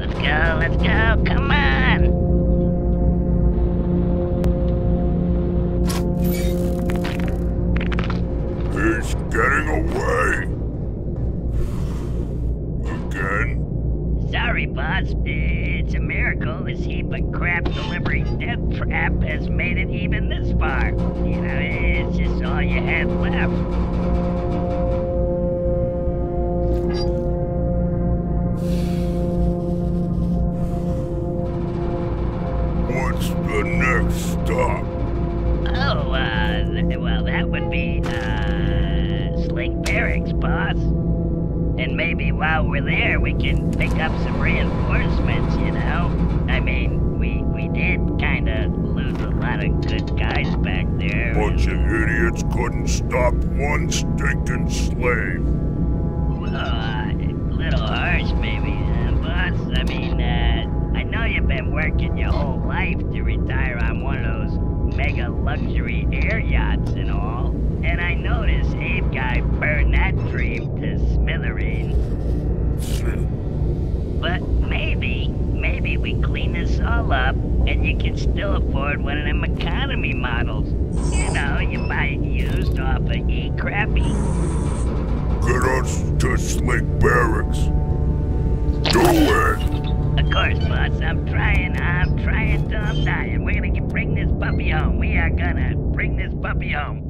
Let's go, come on! He's getting away! Again? Sorry, boss. It's a miracle this heap of crap delivering death trap has made it even this far. You know, it's just all you had left. What's the next stop? Oh, well, that would be, Slig Barracks, boss. And maybe while we're there, we can pick up some reinforcements, you know? I mean, we did kinda lose a lot of good guys back there. Bunch of idiots couldn't stop one stinking slave. Well, a little harsh, maybe, boss. I mean, I know you've been working your whole life to retire on one of those mega luxury air yachts and all. And I noticed Abe guy burned that dream to smithereens. But maybe we clean this all up and you can still afford one of them economy models. You know, you buy it used off of E-Crappy. Get us to Slig Barracks. Do it! Of course, boss. I'm trying till I'm dying. We're gonna bring this puppy home. We are gonna bring this puppy home.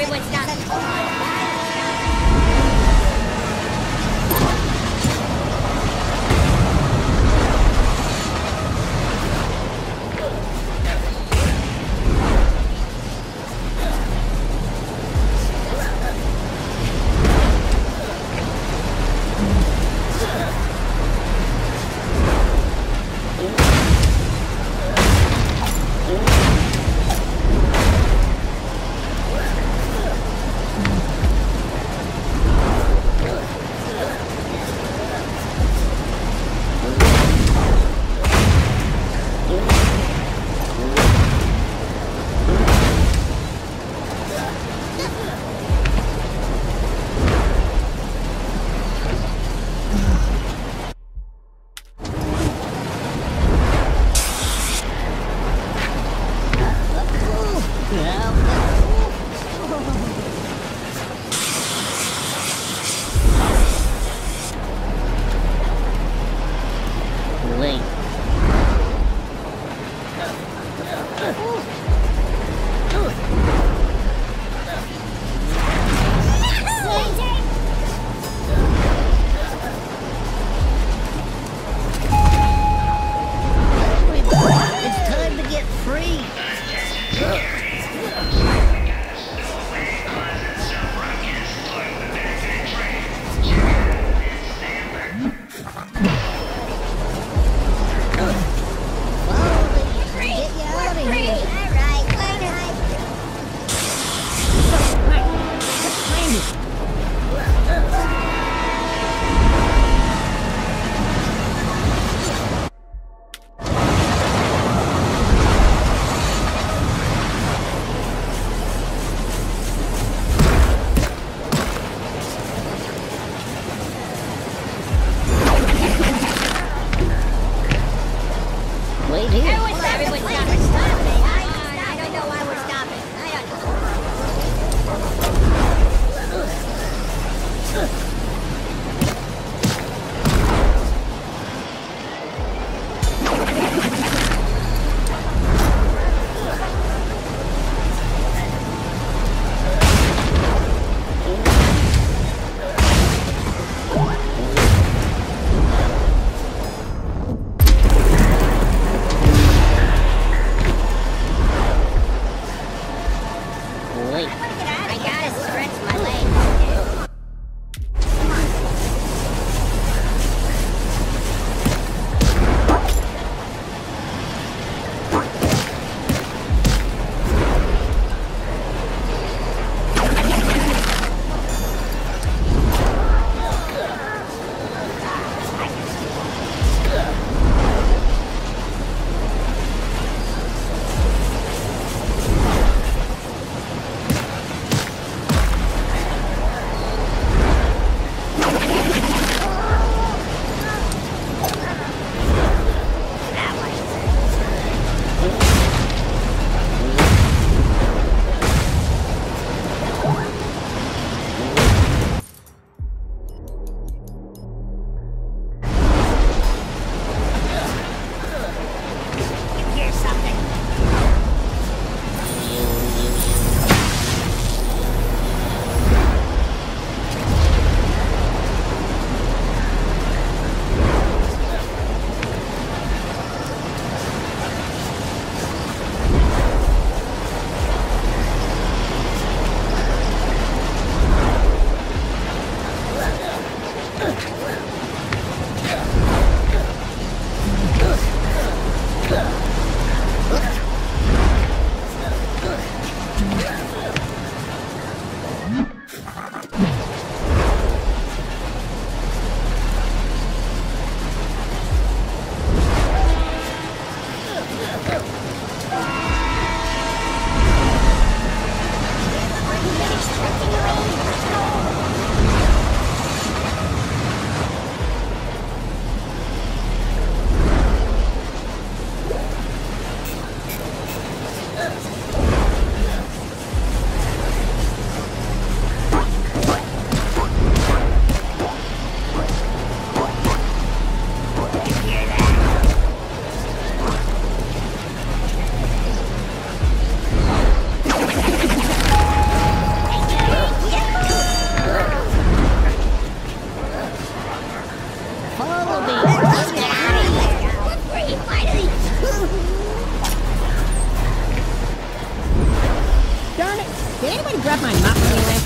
everyone's not. Get you out of here! Did anybody grab my mop anyway?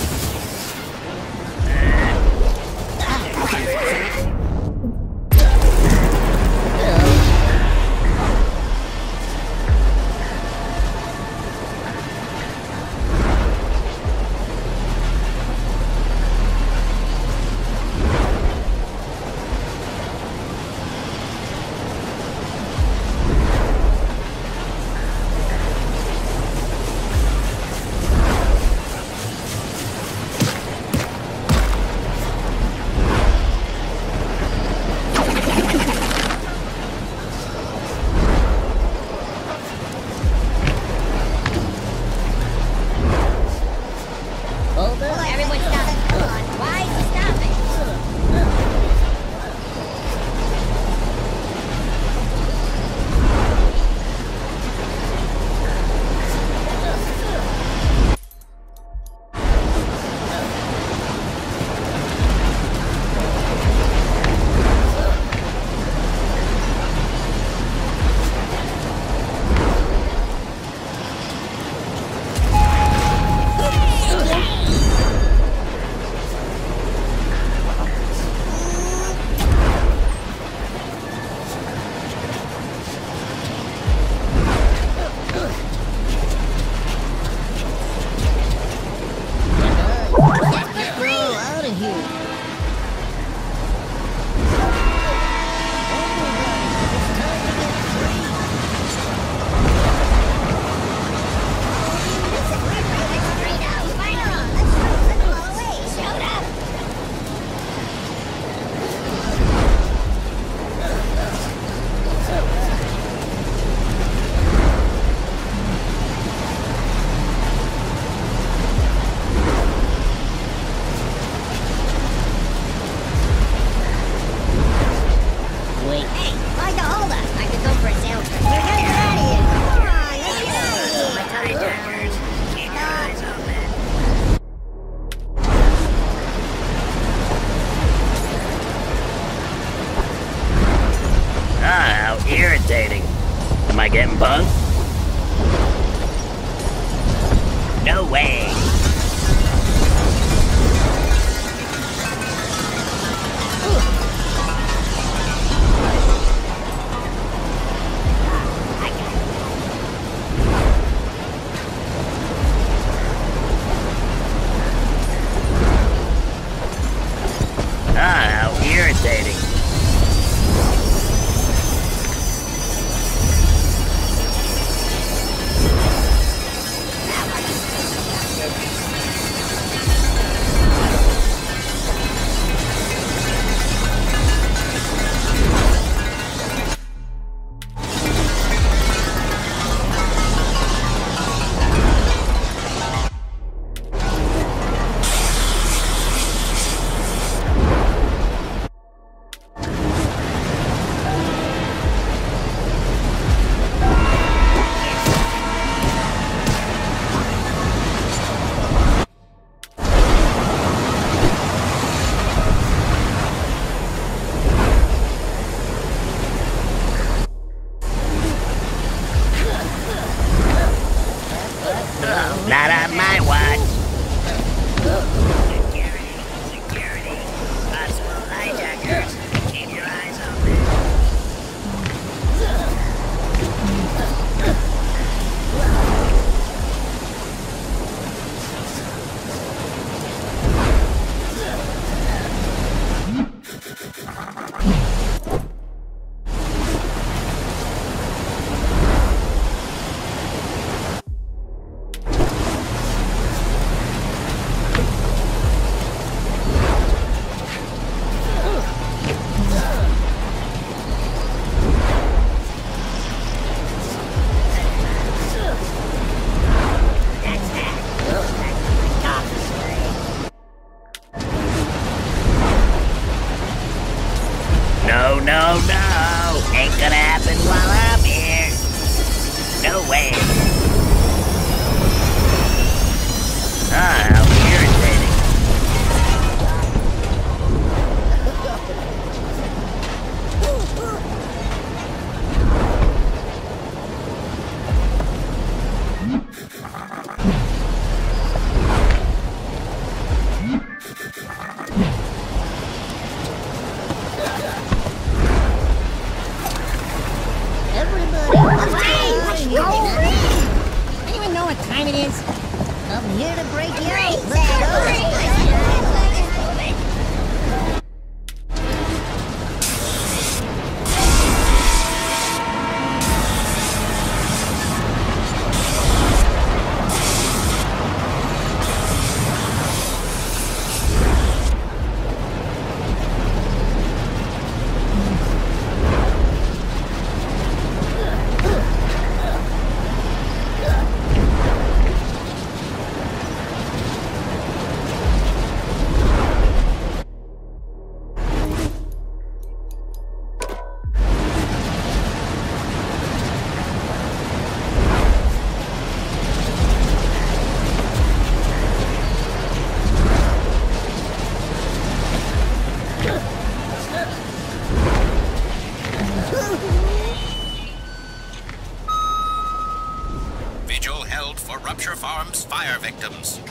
Irritating. Am I getting bugged? No way. How irritating. Not on my watch. Security. Possible hijackers. Keep your eyes open. time it is? I'm here to break you out. Let's go. Vigil held for Rupture Farms fire victims.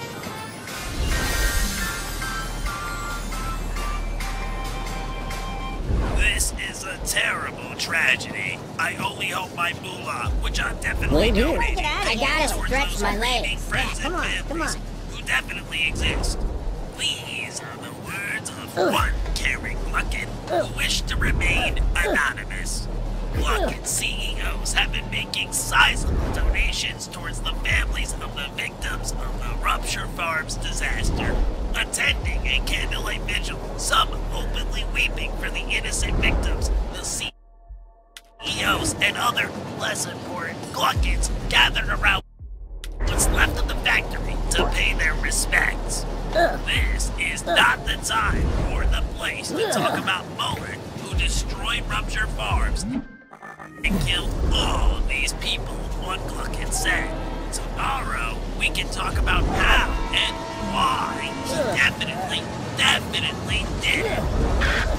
This is a terrible tragedy. I only hope my moolah, which I'm definitely Wait, donating, I gotta towards stretch those my remaining legs. friends Yeah, come and on, come families on. who definitely exist. These are the words of one caring Gluckin who wished to remain anonymous. Gluckin CEOs have been making sizable donations towards the families of the victims of the Rupture Farms disaster, attending a candlelight vigil, some openly weeping for the innocent victims. The CEOs and other less important Gluckins gathered around what's left of the factory to pay their respects. This is not the time or the place to talk about Mullen, who destroyed Rupture Farms and killed all of these people, one Gluckin said. Tomorrow, we can talk about how and why he definitely did it.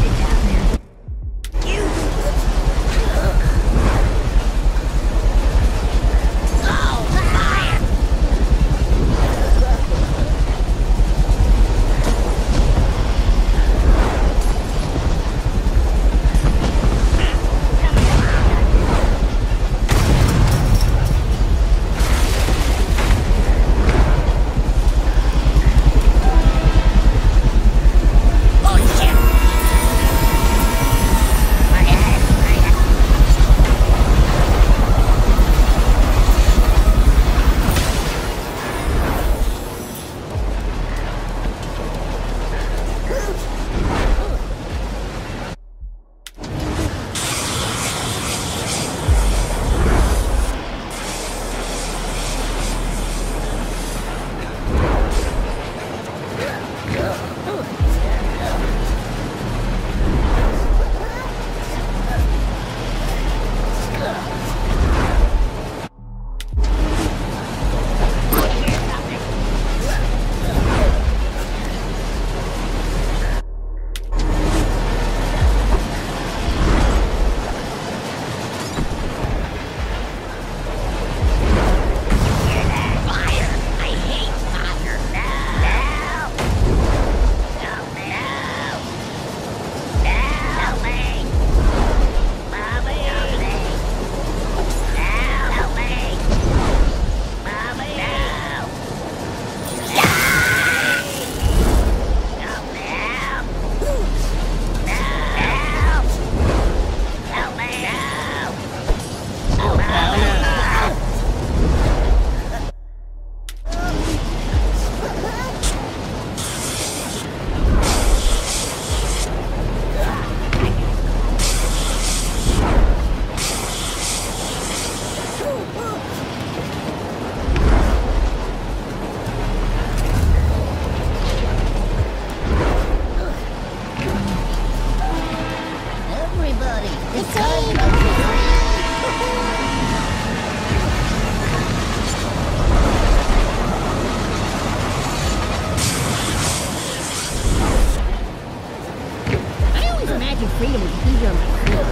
freedom was easier on my feet.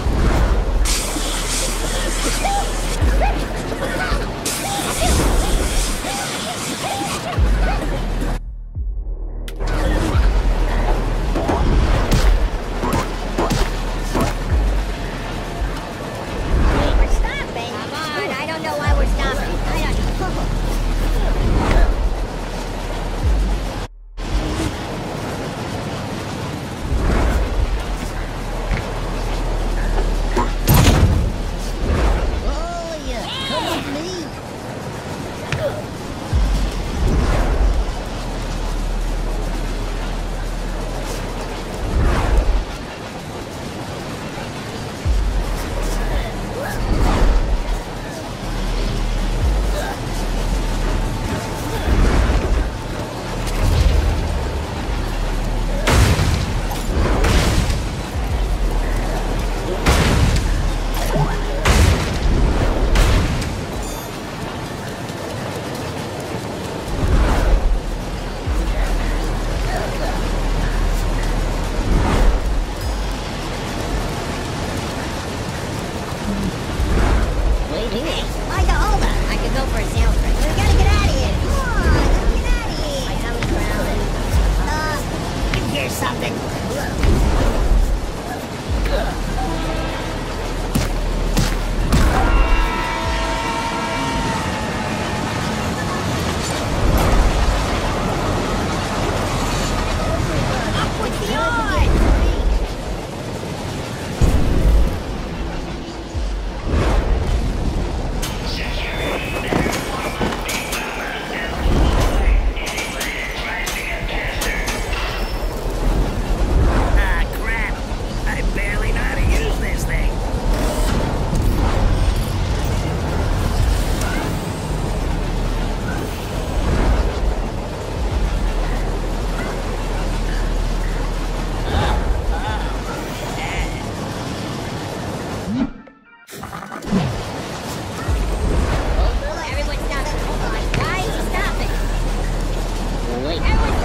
We're stopping. Come on, I don't know why we're stopping. I don't know. Everyone's stopping. Why is he stopping? Wait. Everyone's